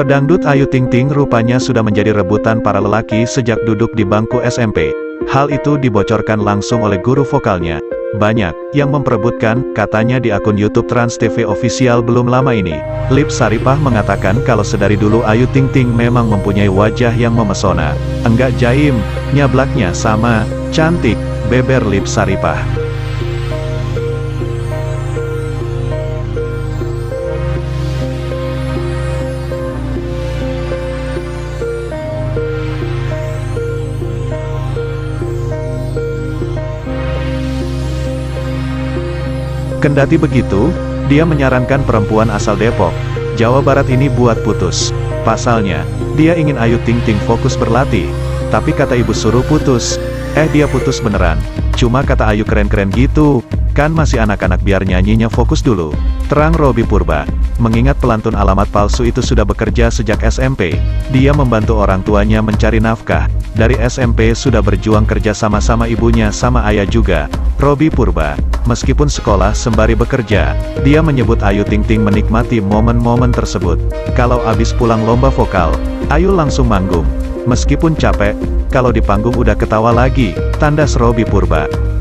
Pedangdut Ayu Ting Ting rupanya sudah menjadi rebutan para lelaki sejak duduk di bangku SMP. Hal itu dibocorkan langsung oleh guru vokalnya. Banyak yang memperebutkan, katanya di akun YouTube Trans TV Official belum lama ini. Lip Saripah mengatakan kalau sedari dulu Ayu Ting Ting memang mempunyai wajah yang memesona. Enggak jaim, nyablaknya sama, cantik, beber Lip Saripah. Kendati begitu, dia menyarankan perempuan asal Depok, Jawa Barat ini buat putus. Pasalnya, dia ingin Ayu Ting Ting fokus berlatih. Tapi kata ibu suruh putus. Dia putus beneran. Cuma kata Ayu keren-keren gitu. Kan masih anak-anak biar nyanyinya fokus dulu. Terang Robby Purba. Mengingat pelantun alamat palsu itu sudah bekerja sejak SMP. Dia membantu orang tuanya mencari nafkah. Dari SMP sudah berjuang kerja sama-sama ibunya sama ayah juga. Robby Purba, meskipun sekolah sembari bekerja, dia menyebut Ayu Ting Ting menikmati momen-momen tersebut. Kalau abis pulang lomba vokal, Ayu langsung manggung. Meskipun capek, kalau di panggung udah ketawa lagi, tandas Robby Purba.